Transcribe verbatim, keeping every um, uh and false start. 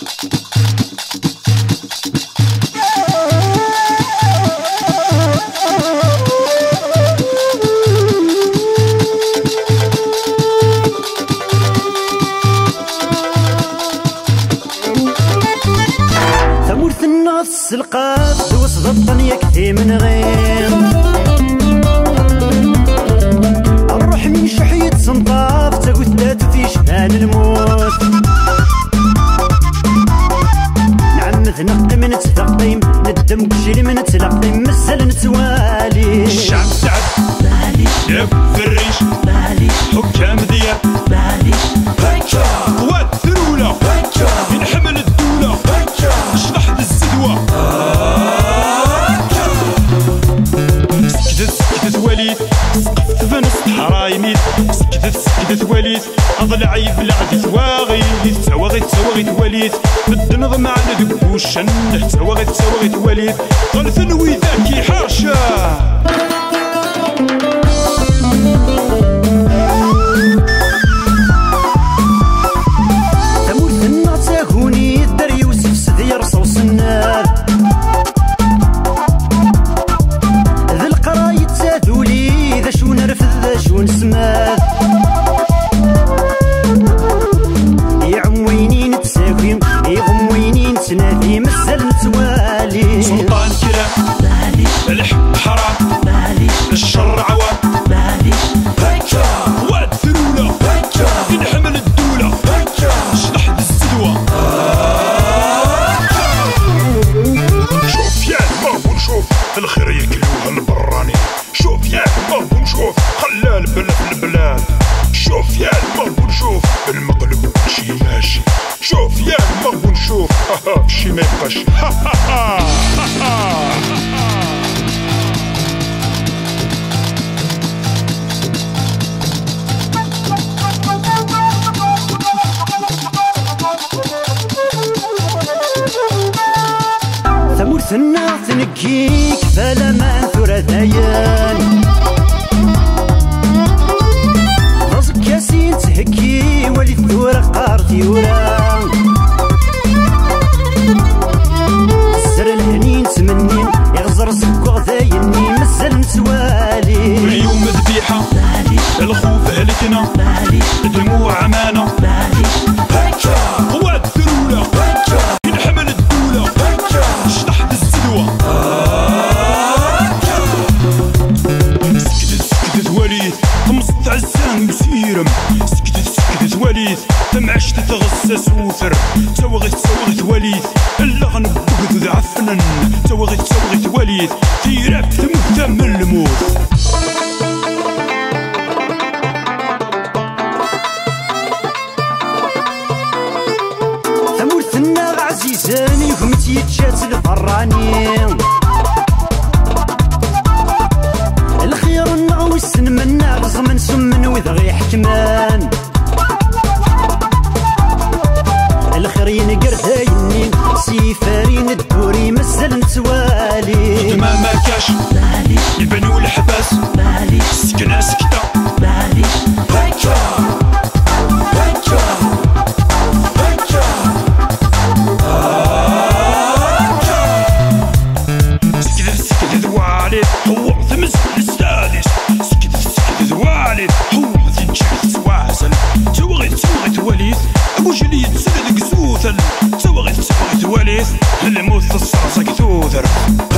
القاف توسط الدنيا كثي من غير الروح من شحية صنطاف تاقو ثلاث في شبان الموت نعمث نقي من تثقيم ندم كشري من تلقيم مزال نتوالي الشعب تعب بالي يب في الريش بالي حكام ذياب بالي قوات ثرولة ينحمل الدولة شلحد الزدوة سكتت سكتت وليد سقفت بنص حرايميت سكتت سكتت وليد أضلع يبلع ثواغيت ثواغيت ثواغيت وليد بالدنظ معنا دقوشن ثواغيت ثواغيت وليد غلثن وذاكي حاشا سلطان كلام بالي الحب حرام بالي الشر عوام بالي قوات ثرولة ينحمل الدولة شلحد الزدوة شوف يا المرض ونشوف الخير يكلوها البراني شوف يا المرض ونشوف خلى البلد في البلاد شوف يا المرض ونشوف المقلب شي ماشي شوف يا المرض ونشوف هاها شي ما يبقاش ثمور ثنا تنكيك فلا ما ثورة ثيان رزق كاسين تهكي ولي الثورة قارتي ورا السر الهنين تمنين يغزر زكو ذايني مازال نتوالي واليوم ذبيحة الخوف هلكنا الدموع أمانة قوات ثرولة ينحمل الدولة شلحد الزدوة سكتت سكتت وليد خمسة عزان مسيرم سكتت سكتت وليد تمعش تتغسى سوثر توغيت توغيت وليد اللغن بقد ذا عفنن توغيت توغيت وليد تيراب تموت من الموت ثمور ثنا عزيزاني وهمتي تشات البراني الخير النغوي السن منا غزمن سمن وذغي حكمان الخير ينقر ثاينين سيفارين الدوري مازال نتوالي ما ماكاش بالي يبانو الحباس بالي سكنة سكتة بالي سكتت سكتت والد هو ثمس السادس سكتت سكتت والد هو ثنشكت سواسل توغيت توغيت وليد أبو جليد سدد قسوثل توغيت توغيت وليد الموت الصرصة كثوثر